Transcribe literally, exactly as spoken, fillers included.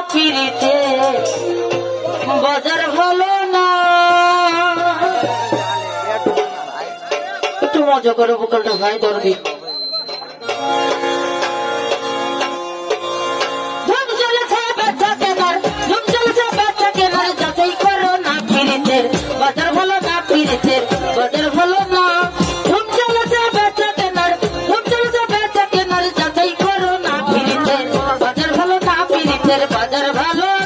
পিড়িতে বাজার ভালো না। একটু মজা করে বোকালটা ভাই দরদি ধুম চলেছে বেচা কেনার ধুম চলেছে বেচা কেনার যাচাই করো না পিড়িতে বাজার ভালো না পিড়িতে বাজার ভালো না। ধুম চলেছে বেচা কেনার ধুম চলেছে বেচা কেনার যাচাই করো না পিড়িতে বাজার ভালো না পিড়িতে বাজার ভালো